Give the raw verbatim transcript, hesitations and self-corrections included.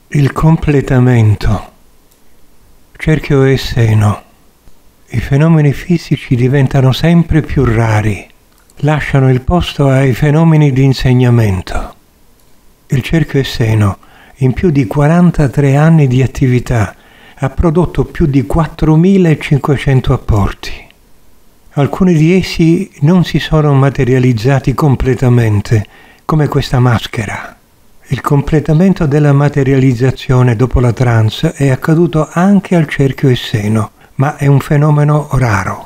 Il completamento. Cerchio e seno. I fenomeni fisici diventano sempre più rari, lasciano il posto ai fenomeni di insegnamento. Il cerchio e seno, in più di quarantatré anni di attività, ha prodotto più di quattromilacinquecento apporti. Alcuni di essi non si sono materializzati completamente, come questa maschera. Il completamento della materializzazione dopo la trance è accaduto anche al cerchio e seno, ma è un fenomeno raro.